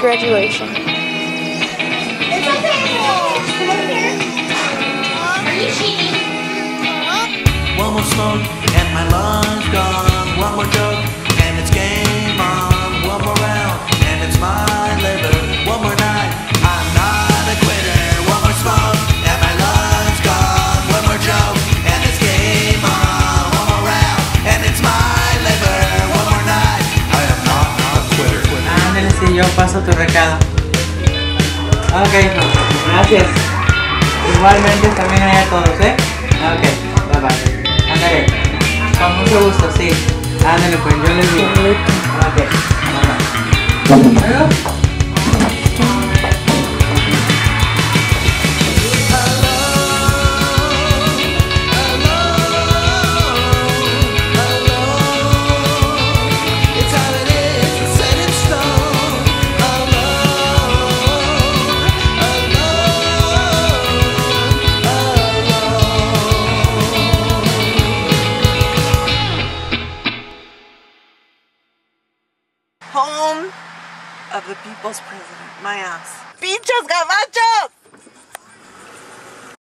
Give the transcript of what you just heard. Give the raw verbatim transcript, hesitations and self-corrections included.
graduation. It's okay, come over here. Are you cheating? One more smoke and my lunch gone. One more joke and it's game on. One more round and it's my liver. One more night, I'm not a quitter. One more smoke and my lunch gone. One more joke and it's game on. One more round and it's my liver. One more night, I am not a quitter. Ándale, si yo paso tu recado. Ok, gracias. Igualmente también allá a todos, ¿eh? Ok, bye bye. Ándale, con mucho gusto, sí. Ándale, pues yo les digo. Ok, bye bye. ¿Luego? Home of the people's president, my ass. Pinchos gabachos!